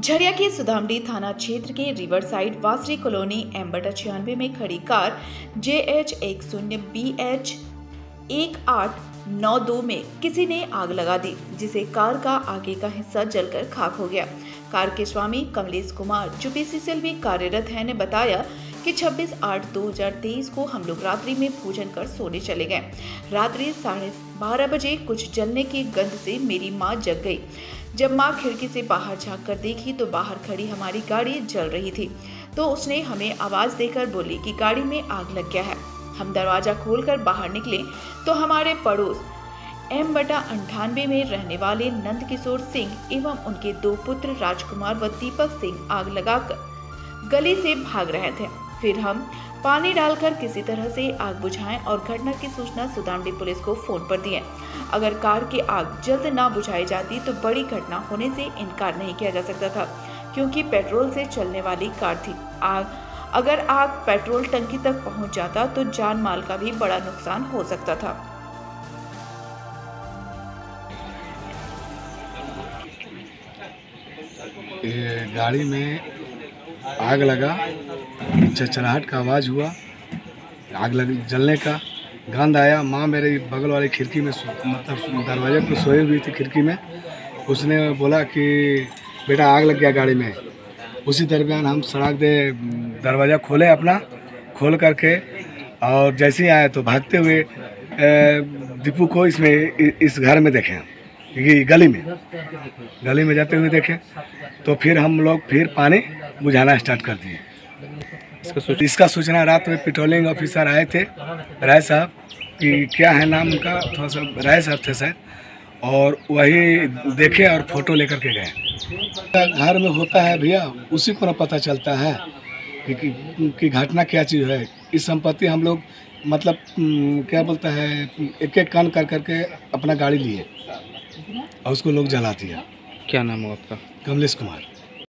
झरिया के सुदामडी थाना क्षेत्र के रिवर साइड वासरी कॉलोनी M/96 में खड़ी कार JH10BH 1892 में किसी ने आग लगा दी, जिसे कार का आगे का हिस्सा जलकर खाक हो गया। कार के स्वामी कमलेश कुमार, जो PCCL में कार्यरत हैं, ने बताया कि 26/8/2023 को हम लोग रात्रि में भोजन कर सोने चले गए। रात्रि 12:30 बजे कुछ जलने की गंध से मेरी माँ जग गई। जब माँ खिड़की से बाहर झांक कर देखी तो बाहर खड़ी हमारी गाड़ी जल रही थी, तो उसने हमें आवाज देकर बोली कि गाड़ी में आग लग गया है। हम दरवाजा खोलकर बाहर निकले तो हमारे पड़ोस M/98 में रहने वाले नंद किशोर सिंह एवं उनके 2 पुत्र राजकुमार व दीपक सिंह आग लगाकर गली से भाग रहे थे। फिर हम पानी डालकर किसी तरह से आग बुझाएं और घटना की सूचना सुदामडी पुलिस को फोन पर दिए। अगर कार की आग जल्द ना बुझाई जाती तो बड़ी घटना होने से इनकार नहीं किया जा सकता था, क्योंकि पेट्रोल से चलने वाली कार थी। अगर आग पेट्रोल टंकी तक पहुंच जाता तो जान माल का भी बड़ा नुकसान हो सकता था। गाड़ी में आग लगा, चरचराहट का आवाज़ हुआ, आग लग जलने का गंध आया। माँ मेरे बगल वाली खिड़की में मतलब दरवाजे पर सोई हुई थी खिड़की में। उसने बोला कि बेटा आग लग गया गाड़ी में। उसी दरमियान हम सड़क दे दरवाज़ा खोल करके और जैसे ही आए तो भागते हुए दीपू को इस घर में देखें, ये गली में जाते हुए देखें। तो फिर हम लोग पानी बुझाना स्टार्ट कर दिए। इसका सूचना रात में पेट्रोलिंग ऑफिसर आए थे, राय साहब कि क्या है नाम उनका, थोड़ा सा राय साहब थे शायद, और वही देखे और फोटो लेकर के गए। घर में होता है भैया, उसी को ना पता चलता है कि घटना क्या चीज़ है। इस संपत्ति हम लोग मतलब क्या बोलता है, एक एक कान कर करके अपना गाड़ी लिए और उसको लोग जला दिया। क्या नाम है आपका? कमलेश कुमार।